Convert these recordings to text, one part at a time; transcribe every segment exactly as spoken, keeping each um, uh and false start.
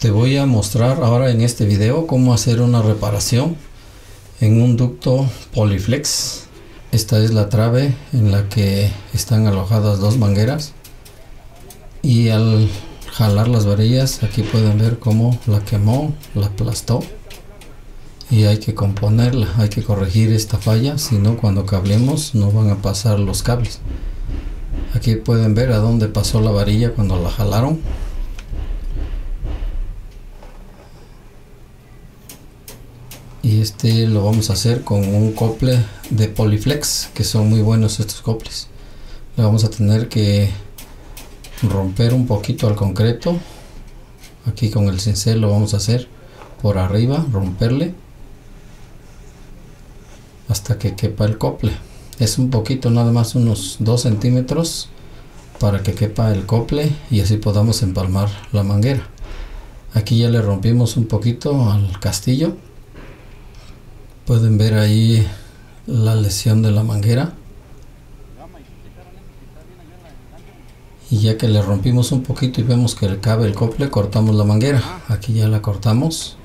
Te voy a mostrar ahora en este video cómo hacer una reparación en un ducto Polyflex. Esta es la trave en la que están alojadas dos mangueras, y al jalar las varillas aquí pueden ver cómo la quemó, la aplastó, y hay que componerla, hay que corregir esta falla, si no cuando cablemos no van a pasar los cables. Aquí pueden ver a dónde pasó la varilla cuando la jalaron. Y este lo vamos a hacer con un cople de Polyflex, que son muy buenos estos coples. Le vamos a tener que romper un poquito al concreto. Aquí con el cincel lo vamos a hacer por arriba, romperle hasta que quepa el cople. Es un poquito, nada más unos dos centímetros para que quepa el cople y así podamos empalmar la manguera. Aquí ya le rompimos un poquito al castillo. Pueden ver ahí la lesión de la manguera, y ya que le rompimos un poquito y vemos que le cabe el cople, cortamos la manguera. Aquí ya la cortamos.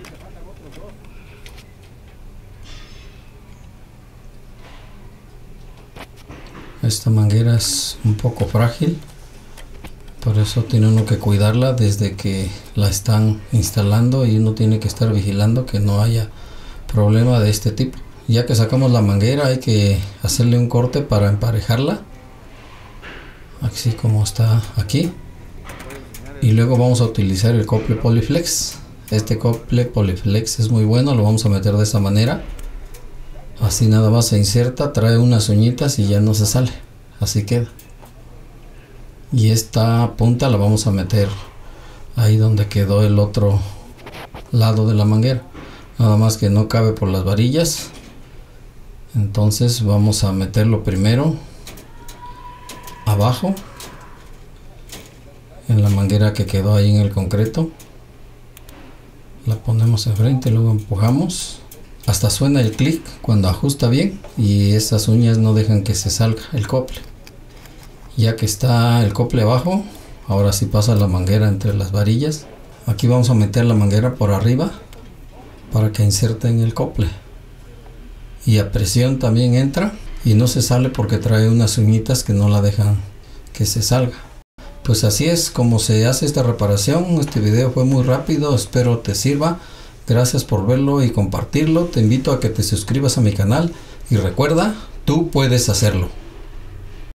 Esta manguera es un poco frágil, por eso tiene uno que cuidarla desde que la están instalando, y uno tiene que estar vigilando que no haya problema de este tipo. Ya que sacamos la manguera hay que hacerle un corte para emparejarla, así como está aquí, y luego vamos a utilizar el cople Polyflex. Este cople Polyflex es muy bueno, lo vamos a meter de esta manera, así nada más se inserta, trae unas uñitas y ya no se sale, así queda. Y esta punta la vamos a meter ahí donde quedó el otro lado de la manguera, nada más que no cabe por las varillas. Entonces vamos a meterlo primero abajo en la manguera que quedó ahí en el concreto, la ponemos enfrente, luego empujamos hasta suena el clic cuando ajusta bien, y esas uñas no dejan que se salga el cople. Ya que está el cople abajo, ahora sí pasa la manguera entre las varillas. Aquí vamos a meter la manguera por arriba para que inserte en el cople, y a presión también entra y no se sale porque trae unas uñitas que no la dejan que se salga. Pues así es como se hace esta reparación. Este video fue muy rápido, espero te sirva. Gracias por verlo y compartirlo. Te invito a que te suscribas a mi canal y recuerda, tú puedes hacerlo.